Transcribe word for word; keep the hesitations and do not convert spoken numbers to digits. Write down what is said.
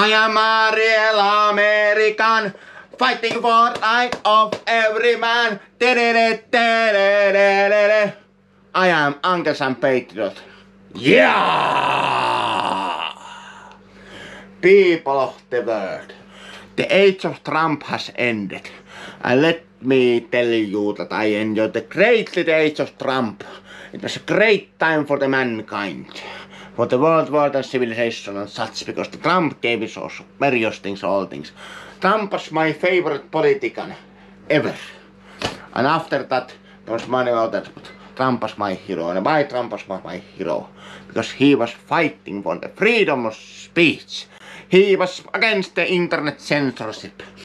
I am a real American, fighting for right of every man. I am Uncle Sam Patriot. Yeah! People of the world, the age of Trump has ended. And let me tell you that I enjoyed the greatly the age of Trump. It was a great time for the mankind, for the world, world and civilization and such, because the Trump gave us also various things, all things. Trump was my favorite politician ever. And after that, there was many others, but Trump was my hero. And why Trump was my hero? Because he was fighting for the freedom of speech. He was against the internet censorship.